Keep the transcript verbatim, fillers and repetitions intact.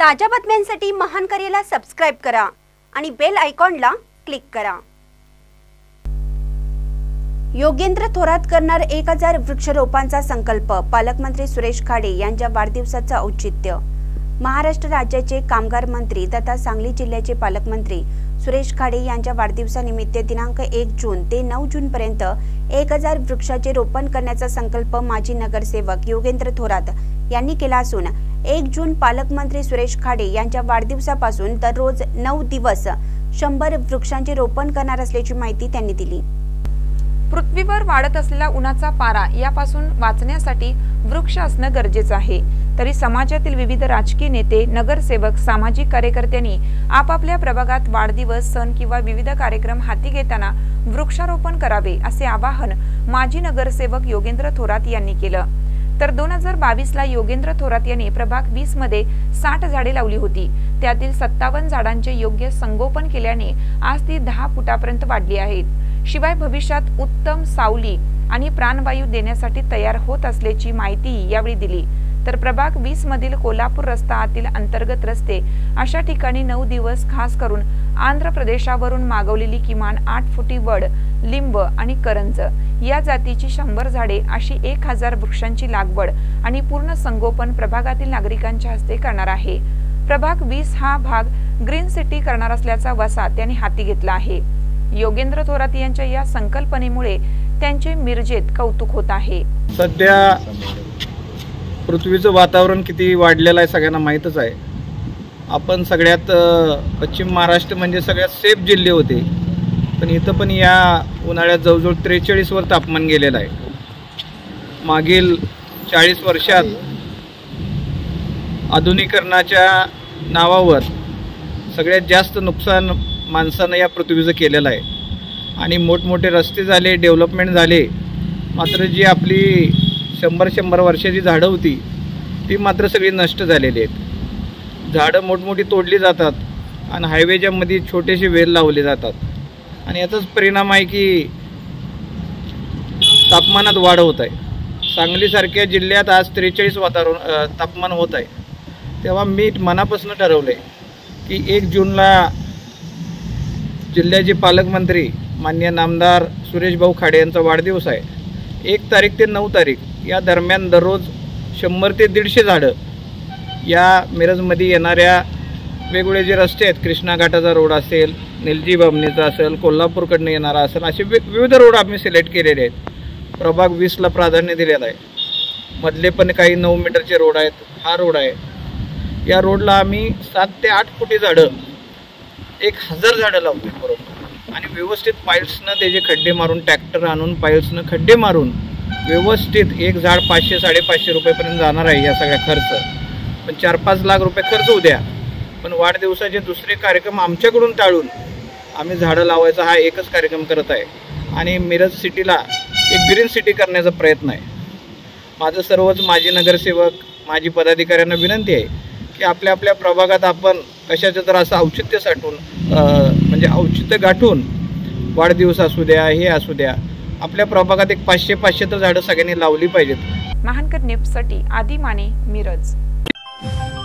ताज्या बातम्यांसाठी महान करेला सबस्क्राइब करा आणि बेल आयकॉनला क्लिक करा। योगेंद्र थोरात करणार एक हजार वृक्षरोपांचा संकल्प। पालकमंत्री सुरेश खाडे यांच्या वाढदिवसाचं औचित्य। महाराष्ट्र राज्याचे कामगार मंत्री तथा सांगली जिल्ह्याचे पालकमंत्री सुरेश खाडे यांच्या वाढदिवसानिमित्त दिनांक एक जून ते नऊ जून पर्यंत एक हजार वृक्षाचे रोपण करण्याचा संकल्प माजी नगरसेवक योगेंद्र थोरात यांनी केला असून एक जून पालकमंत्री सुरेश खाडे यांच्या वाढदिवसापासून दररोज नऊ दिवस शंभर वृक्षांचे रोपण करणार असल्याची माहिती त्यांनी दिली। पृथ्वीवर वाढत असलेला उन्हाचा पारा यापासून वाचण्यासाठी वृक्ष असणं गरजेचं आहे। तरी समाजातील विविध राजकीय नेते, नगरसेवक, सामाजिक कार्यकर्त्यांनी आपापल्या प्रभागात वाढदिवस, सण किंवा विविध कार्यक्रम हाती घेताना वृक्षारोपण करावे असे आवाहन माजी नगरसेवक योगेंद्र थोरात यांनी केलं। तर दोन हजार बावीस ला योगेंद्र थोरात यांनी प्रभाग वीस मध्ये साठ झाडे लावली होती। त्यातील सत्तावन्न झाडांचे योग्य संगोपन केल्याने आज ती दहा फुटापर्यंत वाढली आहेत। शिवाय भविष्यात उत्तम सावली आणि प्राणवायू देण्यासाठी तयार होत असल्याची माहिती यावेळी दिली। तर प्रभाग वीस मधील कोल्हापूर रस्ता आतील अंतर्गत रस्ते अशा ठिकाणी नऊ दिवस खास करून आंध्र प्रदेशावरून मागवलेली किमान आठ फुटी वड, लिंब आणि करंज या जातीची शंभर झाडे अशी एक हजार वृक्षांची लागवड आणि पूर्ण संगोपन प्रभागातील नागरिकांच्या हस्ते करणार आहे। प्रभाग वीस हा भाग ग्रीन सिटी करणार असल्याचा वसा त्यांनी हाती घेतला आहे। योगेंद्र थोरात यांच्या या संकल्पनेमुळे त्यांचे मिरजेत कौतुक होत आहे। सध्या पृथ्वीचं वातावरण किती वाढलेलं आहे सगळ्यांना माहीतच आहे। आपण सगळ्यात पश्चिम महाराष्ट्र म्हणजे सगळ्यात सेफ जिल्हे होते, पण इथं पण या उन्हाळ्यात जवळजवळ त्रेचाळीस वर तापमान गेलेलं आहे। मागील चाळीस वर्षात आधुनिकीकरणाच्या नावावर सगळ्यात जास्त नुकसान माणसानं या पृथ्वीचं केलेलं आहे आणि मोठमोठे रस्ते झाले, डेव्हलपमेंट झाले, मात्र जी आपली शंभर शंभर वर्षाची झाडं होती ती मात्र सगळी नष्ट झालेली आहेत। झाडं मोठमोठी तोडली जातात आणि हायवेच्या मध्ये छोटेसे वेल लावले जातात आणि याचाच परिणाम आहे की तापमानात वाढ होत आहे। सांगलीसारख्या जिल्ह्यात आज त्रेचाळीस वातावरण तापमान होत आहे। तेव्हा मी मनापासून ठरवले की एक जूनला जिल्ह्याचे पालकमंत्री माननीय नामदार सुरेश भाऊ खाडे यांचा वाढदिवस आहे। एक तारीख ते नऊ तारीख या दरम्यान दररोज शंभर ते दीडशे झाडं या मिरजमध्ये येणाऱ्या वेगवेगळे जे रस्ते आहेत, कृष्णा घाटाचा रोड असेल, निलजी बामणीचा असेल, कोल्हापूरकडनं येणारा असेल, असे विविध रोड आम्ही सिलेक्ट केलेले आहेत। प्रभाग वीसला प्राधान्य दिलेलं आहे। मधले पण काही नऊ मीटरचे रोड आहेत, हा रोड आहे। या रोडला आम्ही सात ते आठ फुटी झाडं, एक हजार झाडं लावतो बरोबर आणि व्यवस्थित पाईल्सनं त्याचे खड्डे मारून, ट्रॅक्टर आणून पाईल्सनं खड्डे मारून व्यवस्थित एक झाड पाचशे साडेपाचशे रुपयेपर्यंत जाणार आहे या सगळ्या खर्च। पण चार पाच लाख रुपये खर्च उद्या, पण वाढदिवसाचे दुसरे कार्यक्रम आमच्याकडून टाळून आम्ही झाडं लावायचा हा एकच कार्यक्रम करत आहे आणि मिरज सिटीला एक ग्रीन सिटी करण्याचा प्रयत्न आहे। माझं सर्वच माजी नगरसेवक, माजी पदाधिकाऱ्यांना विनंती आहे की आपल्या आपल्या प्रभागात आपण कशाचं तर असं औचित्य साठवून म्हणजे औचित्य गाठून वाढदिवस असू द्या, हे असू द्या, आपल्या प्रभागात एक पाचशे पाचशे तर झाडं सगळ्यांनी लावली पाहिजेत। महानकर न्यूजसाठी आदी माने, मिरज।